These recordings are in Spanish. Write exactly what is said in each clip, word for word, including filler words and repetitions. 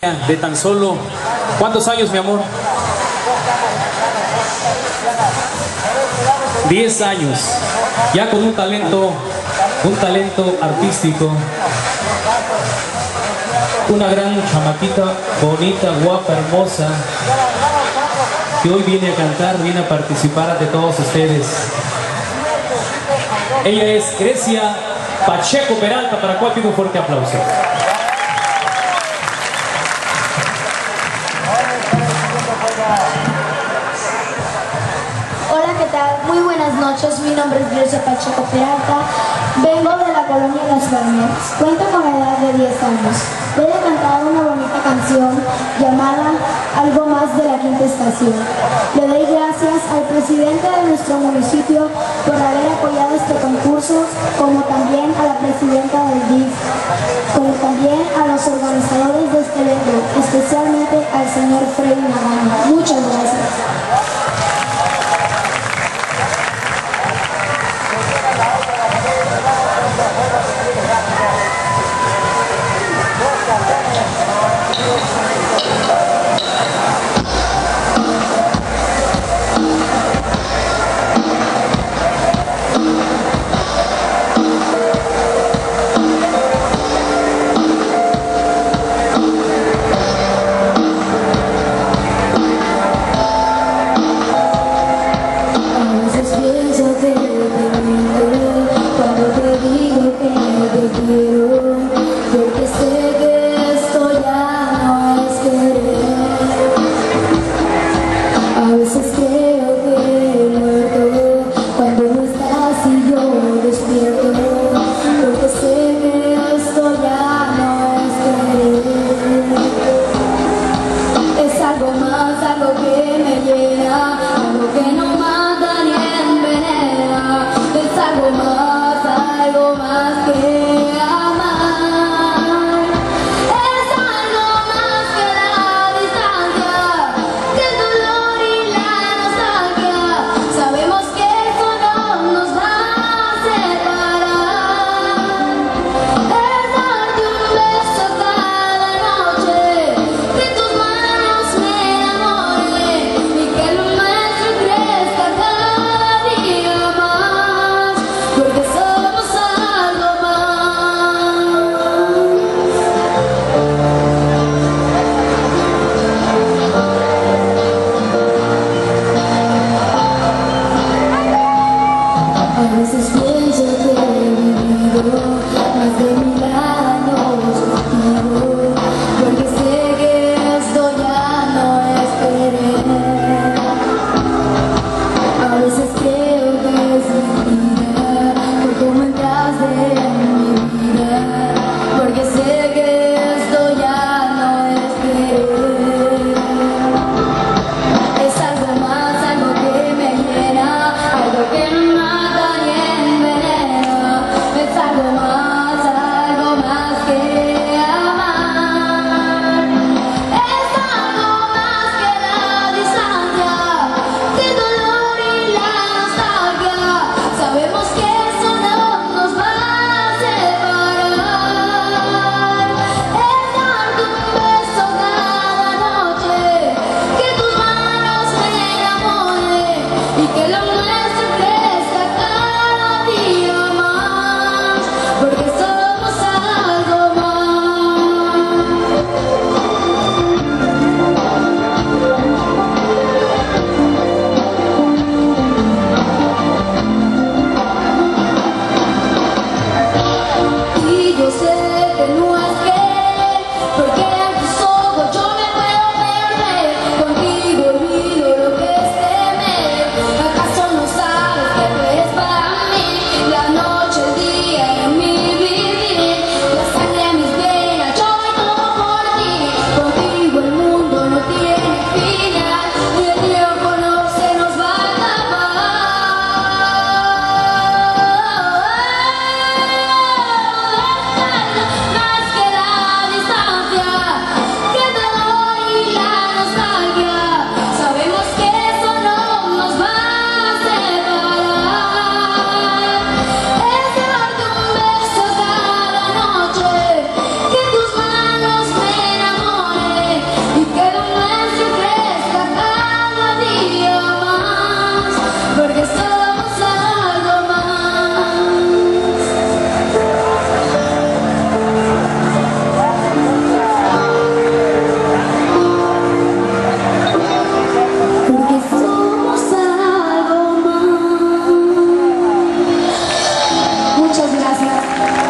de tan solo, ¿cuántos años, mi amor? diez años, ya con un talento, un talento artístico, una gran chamaquita, bonita, guapa, hermosa, que hoy viene a cantar, viene a participar ante todos ustedes. Ella es Grecia Pacheco Peralta, para la cual pido un fuerte aplauso. Hola, ¿qué tal? Muy buenas noches, mi nombre es Grecia Pacheco Peralta, vengo de la colonia Las Palmeras, cuento con la edad de diez años. Voy a cantar una bonita canción llamada Algo Más de la Quinta Estación. Le doy gracias al presidente de nuestro municipio por haber apoyado este concurso, como también a la presidenta del D I F, como también a los organizadores de este evento, especialmente al señor Freddy Nagano. Muchas gracias.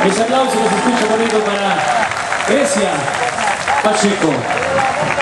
Ese aplauso que se escucha bonito para Grecia Pacheco.